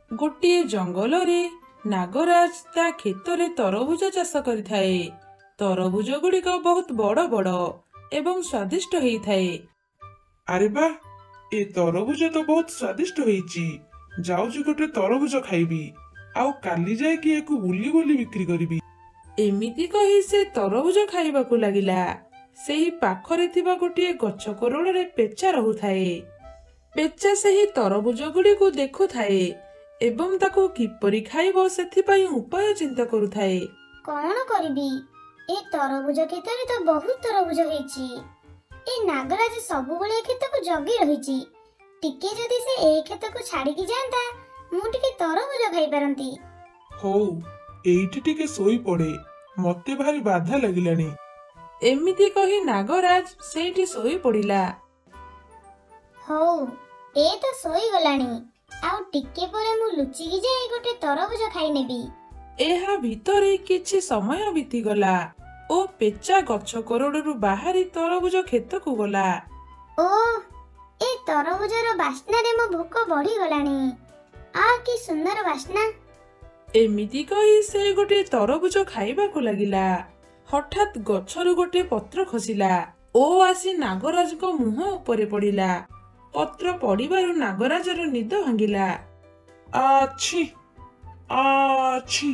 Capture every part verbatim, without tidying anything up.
गोटे जंगल रे नागराज ता खेतरे तरबुज चाष करिथाए। तरबुज गुड़िक बहुत बड़ बड़ एवं स्वादिष्ट होइथाए। अरे बा ए तरबुज तो बहुत स्वादिष्ट होइची। जाउची गोटे तरबुज खाइबी आउ काली जाए कि एको बुली बुली बिक्री करिबी। एमिति कही से तरबुज खाइबाकू लागिला। सेही पाखरे थिबा गोटे गछ कोरड़े पेचा रहुथाए। पेचा सेही तरबुज गुड़िकू देखुथाए एवं ताकू किपरि खाइबो सेथिपाई उपाय चिंता करुथाए। कौन करिबी ए तरबुज खेतरे तो बहुत तरबुज होइची। ए नागराज सबु बेले खेत को जगी रहिची। टिके जदी से ए खेत को छाड़ी की जानता मु टिके तरबुज खाइ परंती। हो एइठी टिके सोई पड़े मते भारी बाधा लागिलानी। एमिति कही नागराज सेठी सोई पड़िला। हो ए तो सोई गलानी आउ टिके परे मु लुचि की जाई गोटे तरबुज खाइ नेबी। एहा भितरे किछि समय बीती गला ओ पेचा गछ कोरडरू बाहरी तरबुज खेत को गला। ओ ए तरबुजर बास्ना रे मो भोक बढ़ी गलानी। आ की सुंदर बास्ना। एमिति कही से गोटे तरबुज खाइबा को लागिला। हठात गछरु गोटे पत्र खसिला ओ आसी नागराज को मुह ऊपर पड़िला। पत्र पड़िबारु नागराजर निद भांगिला। आछि आछि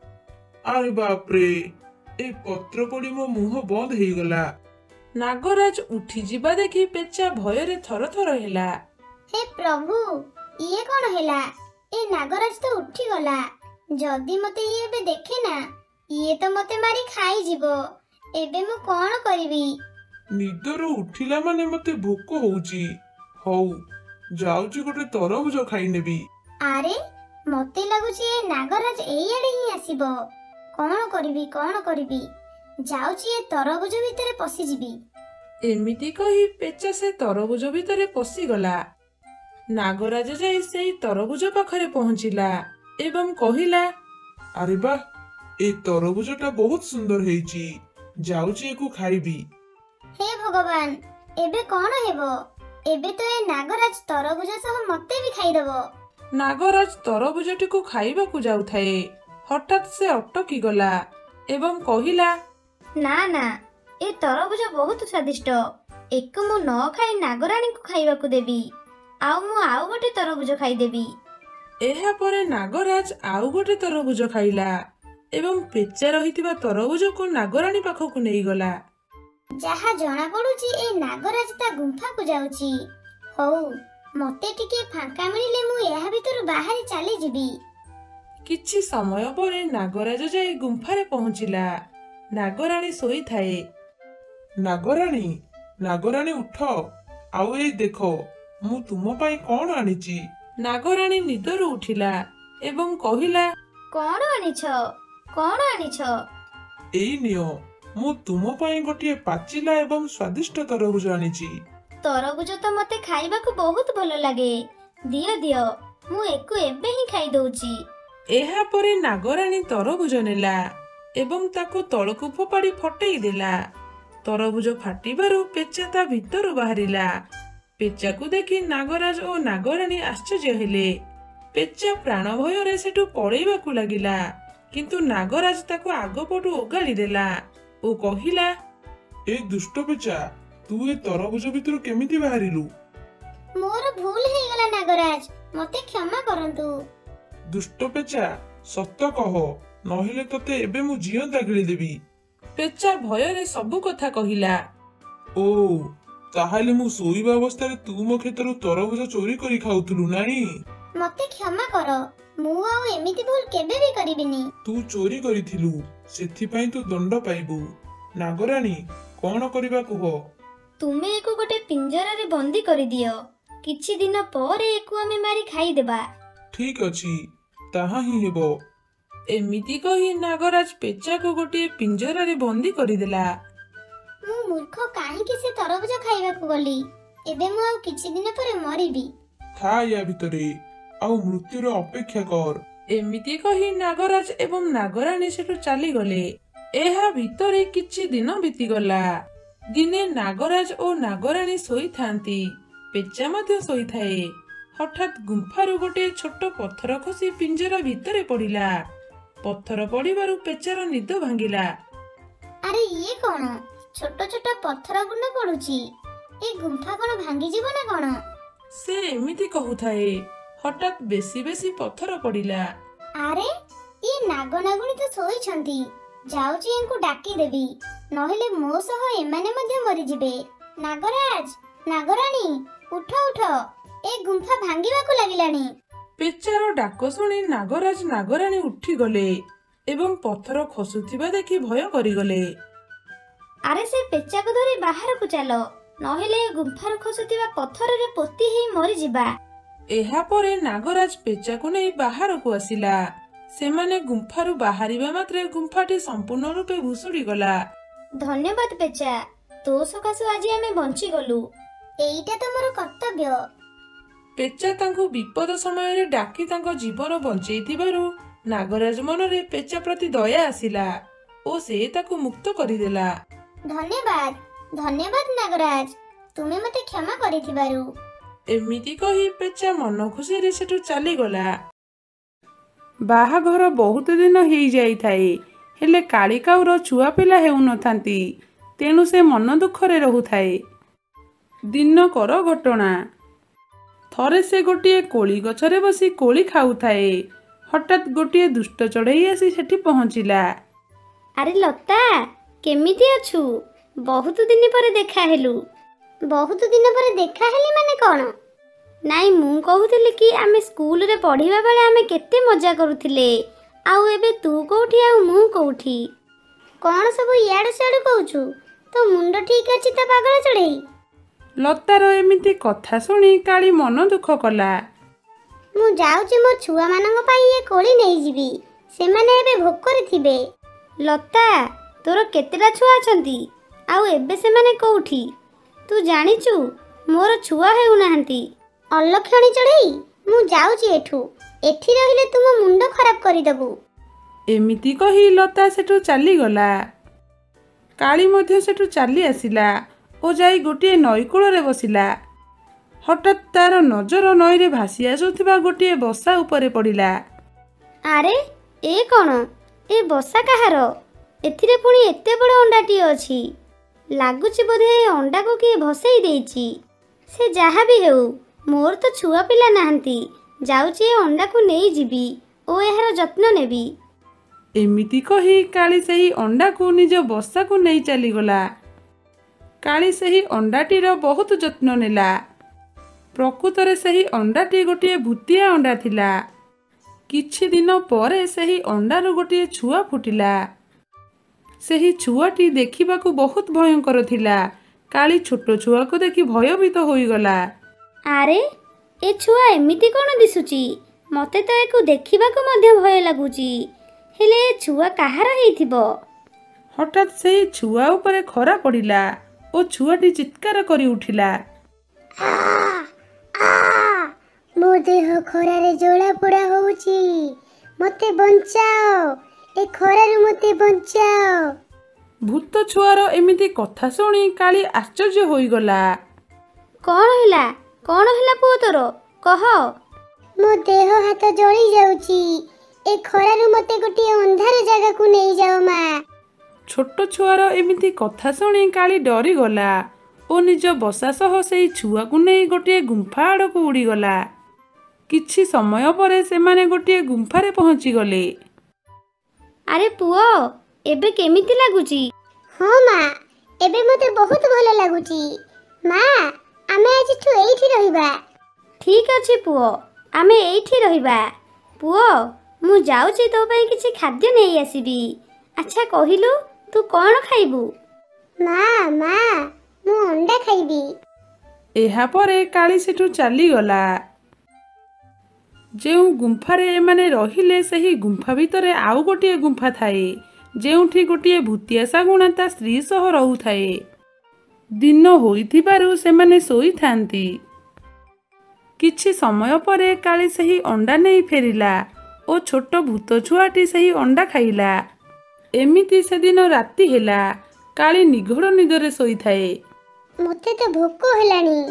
अरे बाप रे ए पत्र पड़ी मो मुह बंद हेई गला। नागराज उठी जिबा देखि पेचा भयरे थर थर हेला। हे प्रभु ये कौन हेला? ए नागराज तो उठी गला। जदी मते ये बे देखे ना ये तो मते मारी खाई जीवो। एबे मु कौन करिबी? निदरो उठिला माने मते भोक होउची। हौ जाउची गोटे तरबुज खाइ नेबी। अरे मते लागुची ए नागराज एइयाडे ही आसीबो। कौन करिबी कौन करिबी जाउची ए तरबुज भितरे पसी जीबी। एमिति कही पेचा से तरबुज भितरे पसी गला। नागराज जाई सेई तरबुज पाखरे पहुंचिला एवं कहिला, अरे बा ए तरबुजटा बहुत सुंदर हेइची। जाउची एको खाइबी। हे भगवान एबे कौन हेबो? एबे तो ए नागराज तरबुज सह मते भी खाइ दबो। नागराज तरबुजटिकु खाइबाकू जाउथाए। हठात से अटकी गला एवं कहिला, ना ना ए तरबुज बहुत स्वादिष्ट। एक मु न खाइ नागराणी को खाइबाकू देबी। आउ मु आउ गोटे तरबुज खाइ देबी। एहा परे नागराज आउ गोटे तरबुज खाइला एवं पेचा रहितिबा तरबुज को नागराणी पाखकू नेई गला। जहा जना पडुची ए नागराज ता गुंफा को जाउची। हौ मते टिके फांका मिलिले मु एहा भितर बाहरी चली जिबी। किछि समय परे नागराज जाई गुंफारे पहुंचिला। नागराणी सोई थाए। नागराणी नागराणी उठ आउ ए देखो मु तुम पाई कोन आनिची। नागराणी निदरु उठिला एवं कहिला, कोन आनिछ कोन आनिछ? एई नियो मु तुम पाई गोटे पाचिला एवं स्वादिष्ट तरबुज आनिची। तरबुज तो मते खाइबाकू बहुत भलो लागे। दियो दियो मु एको एबे ही खाइ दउची। एहा परे नागराणी तरबुज नेला एवं ताको तळकू फोपाड़ी फटेई देला। तरबुज फाटिबारु पेचा ता भितरु बाहरिला। पेचाकू देखि नागराज ओ नागराणी आश्चर्य हेले। पेचा प्राण भୟରେ सेठु पळेइबाकू लागिला किंतु नागराज ताको आगपटु ओगाଳି देला ओ कहिला, ए दुष्ट पेचा तू ए तरबुज भितरु केमिति बाहरिलु? मोर भूल हे गला नागराज मते क्षमा करंतु। दुष्ट पेचा सत्य कह नहिले तते एबे मु जियंता गिळी देबी। पेचा भୟରେ सब कथा कहिला। ओ ताहाले मु सोईबा अवस्थारे तू मो खेतरु तरबुज चोरी करी खाउथुलु नानी। मते क्षमा कर मु आउ एमिति भूल केबे भी करिबिनी। तू चोरी करिथिलु सेथि पई तू दंड पाइबु। नागराणी कोन करिबा कुह? तुमे एको गोटे पिंजरा रे बंदी करि दियो। किछि दिन परे एको आमे मारी खाइ देबा। ठीक अछि ताहा ही हेबो। एमिति कही नागराज पेचा को गोटे पिंजरा रे बंदी करिदेला। मु मूर्ख काहे कि से तरबुज खाइबाकू गली। एबे मु आउ किछि दिन परे मरिबी। खा या भितरे आउ मृत्युर अपेक्षा कर। एमिति कही नागराज एवं नागराणी सेठु चली गले। एहा भितरे किछि दिन बीती गला। दिने नागराज ओ नागराणी सोई थांती। पेचा मध्य सोई थाए। ହଠାତ୍ ଗୁମ୍ଫାରୁ ଗୋଟିଏ ଛୋଟ ପଥର ଖସି ପିଞ୍ଜରା ଭିତରେ ପଡ଼ିଲା। ପଥର ପଡ଼ିବାରୁ ପେଚାର ନିଦ ଭାଙ୍ଗିଲା। ଆରେ ଇଏ କଣ? ଛୋଟ ଛୋଟ ପଥର ଗୁଣ୍ଡ ପଡୁଛି। ଏ ଗୁମ୍ଫା କଣ ଭାଙ୍ଗିଯିବ ନା କଣ? ସେ ଏମିତି କହୁଥାଏ, ହଠାତ୍ ବେଶୀ ବେଶୀ ପଥର ପଡ଼ିଲା। ଆରେ ଇଏ ନାଗ ନାଗୁଣୀ ତ ଶୋଇଛନ୍ତି। ଯାଉଛି ୟାଙ୍କୁ ଡାକିଦେବି, ନହେଲେ ମୋ ସହ ଏମାନେ ମଧ୍ୟ ମରିଯିବେ। ନାଗରାଜ, ନାଗରାଣୀ, ଉଠ ଉଠ, ଏ ଗୁମ୍ଫା ଭାଙ୍ଗିବାକୁ ଲାଗିଲାଣି। ପେଚାର ଡାକ ଶୁଣି ନାଗରାଜ ନାଗରାଣୀ ଉଠିଗଲେ ଏବଂ ପଥର ଖସୁଥିବା ଦେଖି ଭୟ କରିଗଲେ। ଆରେ ସେ ପେଚାକୁ ଧରି ବାହାରକୁ ଚାଲ, ନହେଲେ ଗୁମ୍ଫାରୁ ଖସୁଥିବା ପଥରରେ ପୋତି ହେଇ ମରିଯିବା। ଏହାପରେ ନାଗରାଜ ପେଚାକୁ ନେଇ ବାହାରକୁ ଆସିଲା। ସେମାନେ ଗୁମ୍ଫାରୁ ବାହାରିବା ମାତ୍ରେ ଗୁମ୍ଫାଟି ସମ୍ପୂର୍ଣ୍ଣ ରୂପେ ଭୁଷୁଡ଼ି ଗଲା। ଧନ୍ୟବାଦ ପେଚା, ତୋ ସକାଶୁ ଆଜି ଆମେ ବଞ୍ଚିଗଲୁ। ଏଇଟା ତ ମୋର କର୍ତ୍ତବ୍ୟ। ପେଚା ତାଙ୍କୁ ବିପଦ ସମୟରେ ଡାକି ତାଙ୍କ ଜୀବନ ବଞ୍ଚେଇଥିବାରୁ ନାଗରାଜ ମନରେ ପେଚା ପ୍ରତି ଦୟା ଆସିଲା ଓ ସେ ତାକୁ ମୁକ୍ତ କରିଦେଲା। ଧନ୍ୟବାଦ, ଧନ୍ୟବାଦ ନାଗରାଜ, ତୁମେ ମତେ କ୍ଷମା କରିଥିବାରୁ। ଏମିତି କହି ପେଚା ମନ ଖୁସିରେ ସେଠୁ ଚାଲିଗଲା। ବାହାଘର ବହୁତ ଦିନ ହେଇଯାଇଥାଏ, ହେଲେ କାଳିକାଉର ଛୁଆ ପିଲା ହେଉନଥାନ୍ତି। ତେଣୁ ସେ ମନ ଦୁଃଖରେ ରହୁଥାଏ। ଦିନକର ଘଟଣା। ଥରେ ସେ ଗୋଟିଏ କୋଳି ଗଛରେ ବସି କୋଳି ଖାଉଥାଏ। ହଠାତ୍ ଗୋଟିଏ ଦୁଷ୍ଟ ଚଢ଼େଇ ଆସି ସେଠି ପହଞ୍ଚିଲା। ଆରେ ଲତା, କେମିତି ଅଛୁ? ବହୁତ ଦିନ ପରେ ଦେଖା ହେଲୁ। ବହୁତ ଦିନ ପରେ ଦେଖା ହେଲି ମାନେ କଣ? ନାଇଁ, ମୁଁ କହୁଥିଲି କି ଆମେ ସ୍କୁଲରେ ପଢିବା ବେଳେ ଆମେ କେତେ ମଜା କରୁଥିଲେ। ଆଉ ଏବେ ତୁ କୋଉଠି ଆଉ ମୁଁ କୋଉଠି? କଣ ସବୁ ଇଆଡୁ ସିଆଡୁ କହୁଛୁ? ତୋ ମୁଣ୍ଡ ଠିକ ଅଛି ତ ପାଗଳ ଚଢ଼େଇ? ଲତାର ଏମିତି କଥା ଶୁଣି କାଳି ମନ ଦୁଃଖ କଲା। ମୁଁ ଯାଉଛି ମୋ ଛୁଆମାନଙ୍କ ପାଇଁ ଏ କୋଳି ନେଇଯିବି। ସେମାନେ ଏବେ ଭୋକରେ ଥିବେ। ଲତା, ତୋର କେତେଟା ଛୁଆ ଅଛନ୍ତି? ଆଉ ଏବେ ସେମାନେ କୋଉଠି? ତୁ ଜାଣିଛୁ, ମୋର ଛୁଆ ହେଉନାହାନ୍ତି। ଅଲକ୍ଷଣୀ ଚଢ଼େଇ, ମୁଁ ଯାଉଛି ଏଠୁ। ଏଠି ରହିଲେ ତୁମ ମୁଣ୍ଡ ଖରାପ କରିଦେବୁ। ଏମିତି କହି ଲତା ସେଠୁ ଚାଲିଗଲା। କାଳି ମଧ୍ୟ ସେଠୁ ଚାଲି ଆସିଲା ଓ ଯାଇ ଗୋଟିଏ ନଈ କୂଳରେ ବସିଲା। ହଠାତ୍ ତାର ନଜର ନଈରେ ଭାସି ଆସୁଥିବା ଗୋଟିଏ ବସା ଉପରେ ପଡ଼ିଲା। ଆରେ ଏ କଣ? ଏ ବସା କାହାର? ଏଥିରେ ପୁଣି ଏତେ ବଡ଼ ଅଣ୍ଡାଟିଏ ଅଛି। ଲାଗୁଛି ବୋଧେ ଏ ଅଣ୍ଡାକୁ କିଏ ଭସେଇ ଦେଇଛି। ସେ ଯାହା ବି ହେଉ, ମୋର ତ ଛୁଆ ପିଲା ନାହାନ୍ତି। ଯାଉଛି ଏ ଅଣ୍ଡାକୁ ନେଇଯିବି ଓ ଏହାର ଯତ୍ନ ନେବି। ଏମିତି କହି କାଳି ସେହି ଅଣ୍ଡାକୁ ନିଜ ବସାକୁ ନେଇ ଚାଲିଗଲା। କାଳି ସେହି ଅଣ୍ଡାଟିର ବହୁତ ଯତ୍ନ ନେଲା। ପ୍ରକୃତରେ ସେହି ଅଣ୍ଡାଟି ଗୋଟିଏ ଭୂତିଆ ଅଣ୍ଡା ଥିଲା। କିଛି ଦିନ ପରେ ସେହି ଅଣ୍ଡାରୁ ଗୋଟିଏ ଛୁଆ ଫୁଟିଲା। ସେହି ଛୁଆଟି ଦେଖିବାକୁ ବହୁତ ଭୟଙ୍କର ଥିଲା। କାଳି ଛୋଟ ଛୁଆକୁ ଦେଖି ଭୟଭୀତ ହୋଇଗଲା। ଆରେ ଏ ଛୁଆ ଏମିତି କଣ ଦିଶୁଛି? ମତେ ତ ଏକୁ ଦେଖିବାକୁ ମଧ୍ୟ ଭୟ ଲାଗୁଛି। ହେଲେ ଏ ଛୁଆ କାହାର ହେଇଥିବ? ହଠାତ୍ ସେହି ଛୁଆ ଉପରେ ଖରା ପଡ଼ିଲା ଓ ଛୁଆଟି ଚିତ୍କାର କରି ଉଠିଲା। ମୋ ଦେହ ଖରାରେ ଜଳା ପୋଡ଼ା ହଉଛି। ମତେ ବଞ୍ଚାଅ, ଏ ଖରାରୁ ମତେ ବଞ୍ଚାଅ। ଭୂତ ଛୁଆର ଏମିତି କଥା ଶୁଣି କାଳି ଆଶ୍ଚର୍ଯ୍ୟ ହୋଇଗଲା। କଣ ହେଲା? କଣ ହେଲା ପୁଅ ତୋର? କହ। ମୋ ଦେହ ହାତ ଜଳି ଯାଉଛି। ଏ ଖରାରୁ ମତେ ଗୋଟିଏ ଅନ୍ଧାର ଜାଗାକୁ ନେଇଯାଅ ମା। ଛୋଟ ଛୁଆର ଏମିତି କଥା ଶୁଣି କାଳି ଡରିଗଲା ଓ ନିଜ ବସା ସହ ସେହି ଛୁଆକୁ ନେଇ ଗୋଟିଏ ଗୁମ୍ଫା ଆଡ଼କୁ ଉଡ଼ିଗଲା। କିଛି ସମୟ ପରେ ସେମାନେ ଗୋଟିଏ ଗୁମ୍ଫାରେ ପହଞ୍ଚିଗଲେ। ଆରେ ପୁଅ, ଏବେ କେମିତି ଲାଗୁଛି? ହଁ ମା, ଏବେ ମତେ ବହୁତ ଭଲ ଲାଗୁଛି। ମା, ଆମେ ଆଜିଠୁ ଏଇଠି ରହିବା। ଠିକ ଅଛି ପୁଅ, ଆମେ ଏଇଠି ରହିବା। ପୁଅ, ମୁଁ ଯାଉଛି ତୋ ପାଇଁ କିଛି ଖାଦ୍ୟ ନେଇ ଆସିବି। ଆଚ୍ଛା କହିଲୁ, ତୁ କଣ ଖାଇବୁ? ମା ମା ମୁଁ ଅଣ୍ଡା ଖାଇବି। ଏହାପରେ କାଳି ସେଠୁ ଚାଲିଗଲା। ଯେଉଁ ଗୁମ୍ଫାରେ ଏମାନେ ରହିଲେ ସେହି ଗୁମ୍ଫା ଭିତରେ ଆଉ ଗୋଟିଏ ଗୁମ୍ଫା ଥାଏ, ଯେଉଁଠି ଗୋଟିଏ ଭୂତିଆ ଶାଗୁଣା ତା ସ୍ତ୍ରୀ ସହ ରହୁଥାଏ। ଦିନ ହୋଇଥିବାରୁ ସେମାନେ ଶୋଇଥାନ୍ତି। କିଛି ସମୟ ପରେ କାଳି ସେହି ଅଣ୍ଡା ନେଇ ଫେରିଲା ଓ ଛୋଟ ଭୂତ ଛୁଆଟି ସେହି ଅଣ୍ଡା ଖାଇଲା। ଏମିତି ସେଦିନ ରାତି ହେଲା। କାଳି ନିଘୋଡ଼ ନିଦରେ ଶୋଇଥାଏ। ମୋତେ ତ ଭୋକ ହେଲାଣି।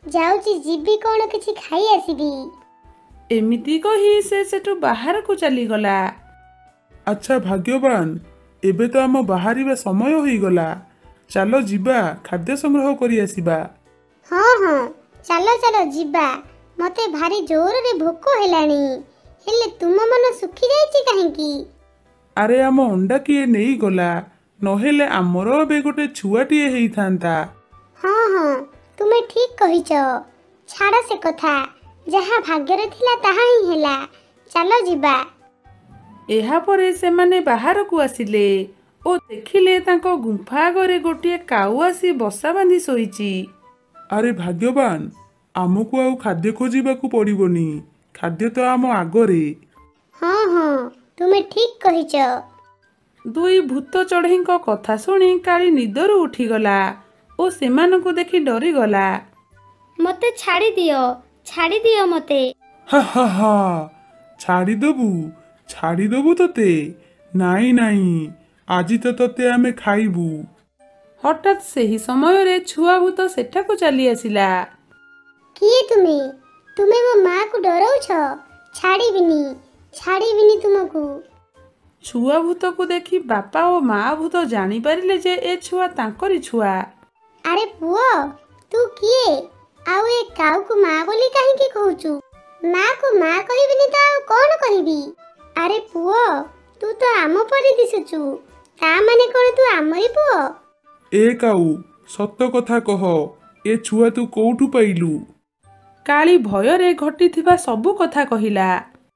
ଯାଉଛି ଯିବି କଣ କିଛି ଖାଇ ଆସିବି। ଏମିତି କହି ସେ ସେଠୁ ବାହାରକୁ ଚାଲିଗଲା। ଆଚ୍ଛା ଭାଗ୍ୟବାନ, ଏବେ ତ ଆମ ବାହାରିବା ସମୟ ହୋଇଗଲା। ଚାଲ ଯିବା ଖାଦ୍ୟ ସଂଗ୍ରହ କରି ଆସିବା। ହଁ ହଁ ଚାଲ ଚାଲ ଯିବା। ମତେ ଭାରି ଜୋରରେ ଭୋକ ହେଲାଣି। ହେଲେ ତୁମ ମନ ଶୁଖି ଯାଇଛି କାହିଁକି? ଆରେ ଆମ ଅଣ୍ଡା କିଏ ନେଇଗଲା, ନହେଲେ ଆମର ଏବେ ଗୋଟେ ଛୁଆଟିଏ ହେଇଥାନ୍ତା। ହଁ ହଁ ତୁମେ ଠିକ କହିଛ। ଛାଡ଼ ସେ କଥା, ଯାହା ଭାଗ୍ୟରେ ଥିଲା ତାହା ହିଁ ହେଲା। ଚାଲ ଯିବା। ଏହାପରେ ସେମାନେ ବାହାରକୁ ଆସିଲେ ଓ ଦେଖିଲେ ତାଙ୍କ ଗୁମ୍ଫା ଆଗରେ ଗୋଟିଏ କାଉ ଆସି ବସା ବାନ୍ଧି ଶୋଇଛି। ଆରେ ଭାଗ୍ୟବାନ, ଆମକୁ ଆଉ ଖାଦ୍ୟ ଖୋଜିବାକୁ ପଡ଼ିବନି। ଖାଦ୍ୟ ତ ଆମ ଆଗରେ। ହଁ ହଁ ତୁମେ ଠିକ କହିଛ। ଦୁଇ ଭୂତ ଚଢ଼େଇଙ୍କ କଥା ଶୁଣି କାଳି ନିଦରୁ ଉଠିଗଲା ଓ ସେମାନଙ୍କୁ ଦେଖି ଡରିଗଲା। ମତେ ଛାଡ଼ି ଦିଅ, ଛାଡ଼ି ଦିଅ ମତେ। ହା ହା ହା, ଛାଡ଼ିଦବୁ ଛାଡ଼ିଦବୁ ତତେ? ନାଇଁ ନାଇଁ, ଆଜି ତ ତତେ ଆମେ ଖାଇବୁ। ହଠାତ୍ ସେହି ସମୟରେ ଛୁଆ ଭୂତ ସେଠାକୁ ଚାଲି ଆସିଲା। କିଏ ତୁମେ? ତୁମେ ମୋ ମାକୁ ଡରଉଛ? ଛାଡ଼ିବିନି, ଛାଡ଼ିବିନି ତୁମକୁ। ଛୁଆ ଭୂତକୁ ଦେଖି ବାପା ଓ ମା ଭୂତ ଜାଣିପାରିଲେ ଯେ ଏ ଛୁଆ ତାଙ୍କରି ଛୁଆ। ଆରେ ପୁଅ, ତୁ କିଏ? ଆଉ ଏ କାଉକୁ ମା ବୋଲି କାହିଁକି କହୁଛୁ? ମାକୁ ମା କହିବିନି ତ ଆଉ କଣ କହିବି? ଆରେ ପୁଅ, ତୁ ତ ଆମ ପରି ଦିଶୁଛୁ। ତା ମାନେ କଣ ତୁ ଆମରି ପୁଅ? ଏ କାଉ, ସତ କଥା କହ, ଏ ଛୁଆ ତୁ କୋଉଠୁ ପାଇଲୁ? କାଳି ଭୟରେ ଘଟିଥିବା ସବୁ କଥା କହିଲା।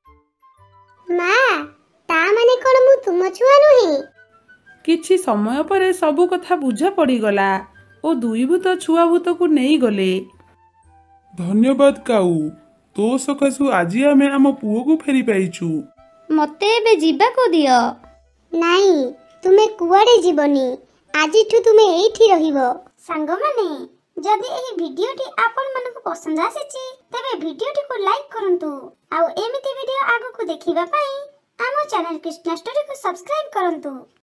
ମା, ତା ମାନେ କଣ ମୁଁ ତୁମ ଛୁଆ ନୁହେଁ? କିଛି ସମୟ ପରେ ସବୁ କଥା ବୁଝା ପଡ଼ିଗଲା ଓ ଦୁଇ ଭୂତ ଛୁଆ ଭୂତକୁ ନେଇଗଲେ। ଧନ୍ୟବାଦ କାଉ, ତୋ ସକାଶୁ ଆଜି ଆମେ ଆମ ପୁଅକୁ ଫେରି ପାଇଛୁ। ମତେ ଏବେ ଯିବାକୁ ଦିଅ। ନାଇଁ, ତୁମେ କୁଆଡ଼େ ଯିବନି। ଆଜିଠୁ ତୁମେ ଏଇଠି ରହିବ। ସାଙ୍ଗମାନେ, ଯଦି ଏହି ଭିଡିଓଟି ଆପଣମାନଙ୍କୁ ପସନ୍ଦ ଆସିଛି ତେବେ ଭିଡିଓଟିକୁ ଲାଇକ୍ କରନ୍ତୁ ଆଉ ଏମିତି ଭିଡିଓ ଆଗକୁ ଦେଖିବା ପାଇଁ ଆମ ଚ୍ୟାନେଲ କୃଷ୍ଣା ଷ୍ଟୋରୀକୁ ସବସ୍କ୍ରାଇବ କରନ୍ତୁ।